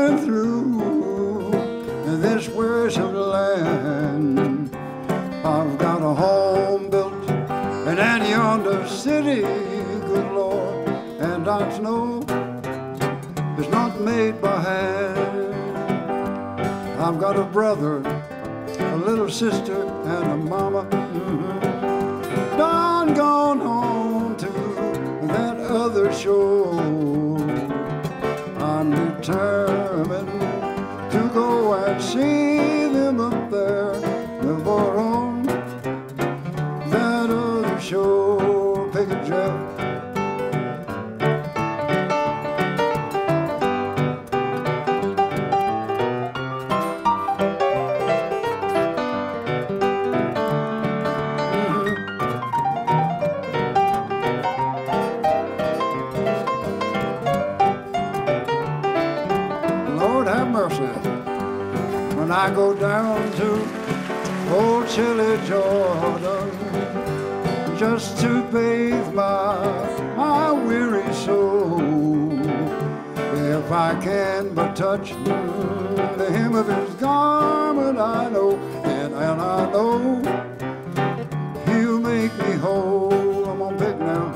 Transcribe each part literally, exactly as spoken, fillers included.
going through this wearisome land. I've got a home built in that yonder city, good Lord, and I know it's not made by hand. I've got a brother, a little sister, and a mama. Mm-hmm. Done gone home to that other shore. I'm determined to go and see them up there, never on that other shore. Pick it, Jeff. When I go down to old chilly Jordan, just to bathe my, my weary soul, if I can but touch mm, the hem of his garment, I know, and, and I know he'll make me whole. I'm on pick now.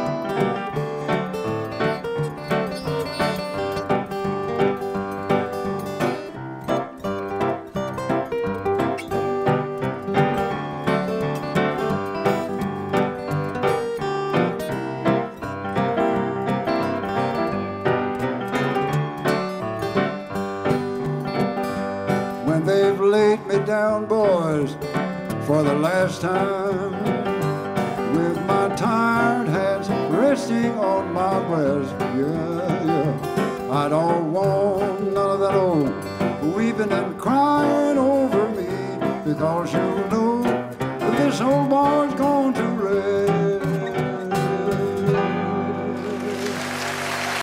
When they've laid me down, boys, for the last time, with my tired hands resting on my breast, yeah, yeah, I don't want none of that old weeping and crying over me, because you know this old boy's gone